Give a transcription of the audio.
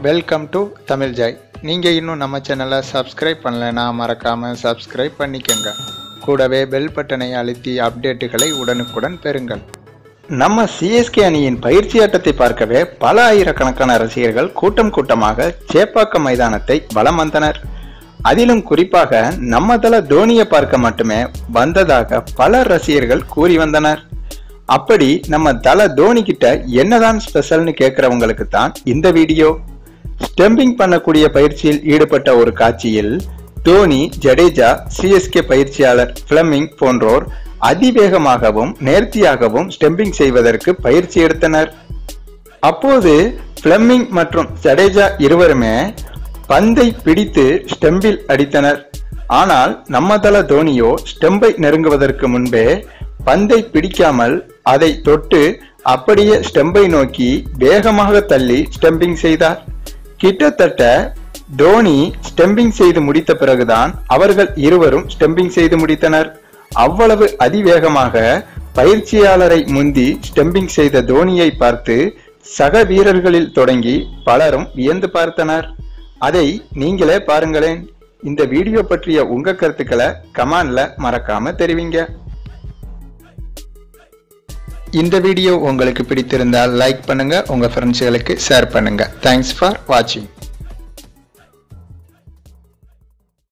Welcome to Tamil Joy. நீங்கள் இன்னும் நம்ம சேனலை சப்ஸ்கிரைப் பண்ணலைன்னா மறக்காமல் சப்ஸ்கிரைப் பண்ணிக்கோங்க. கூடவே பெல் பட்டனை அழுத்தி அப்டேட்டுகளை உடனுக்குடன் பெறுங்கள். நம்ம சிஎஸ்கே அணியின் பயிற்சி ஆட்டத்தை பார்க்கவே பல ஆயிரக்கணக்கான ரசிகர்கள் கூட்டம் கூட்டமாக சேப்பாக்கம் மைதானத்தை வலம் வந்தனர். அதிலும் குறிப்பாக நம்ம தல தோனியை பார்க்க மட்டுமே வந்ததாக பல ரசிகர்கள் கூறி வந்தனர். அப்படி நம்ம தல தோனி கிட்ட என்னதான் ஸ்பெஷல்னு கேட்கிறவங்களுக்கு தான் இந்த வீடியோ. ஸ்டம்பிங் பண்ணக்கூடிய பயிற்சியில் ஈடுபட்ட ஒரு காட்சியில் தோனி, ஜடேஜா, சிஎஸ்கே பயிற்சியாளர் பிளமிங் போன்றோர் அதிவேகமாகவும் நேர்த்தியாகவும் ஸ்டம்பிங் செய்வதற்கு பயிற்சி எடுத்தனர். அப்போது பிளமிங் மற்றும் ஜடேஜா இருவருமே பந்தை பிடித்து ஸ்டம்பில் அடித்தனர். ஆனால் நம்ம தல தோனியோ ஸ்டம்பை நெருங்குவதற்கு முன்பே பந்தை பிடிக்காமல் அதை தொட்டு அப்படியே ஸ்டம்பை நோக்கி வேகமாக தள்ளி ஸ்டம்பிங் செய்தார். கிட்டத்தட்ட தோனி ஸ்டம்பிங் செய்து முடித்த பிறகுதான் அவர்கள் இருவரும் ஸ்டம்பிங் செய்து முடித்தனர். அவ்வளவு அதிவேகமாக பயிற்சியாளரை முந்தி ஸ்டம்பிங் செய்த தோனியை பார்த்து சக வீரர்களில் தொடங்கி பலரும் வியந்து பார்த்தனர். அதை நீங்களே பாருங்களேன். இந்த வீடியோ பற்றிய உங்க கருத்துக்களை கமெண்ட்ல மறக்காம தெரிவிங்க. இந்த வீடியோ உங்களுக்கு பிடித்திருந்தால் லைக் பண்ணுங்க, உங்க ஃப்ரெண்ட்ஸ்களுக்கு ஷேர் பண்ணுங்க. தேங்க்ஸ் ஃபார் வாட்சிங்.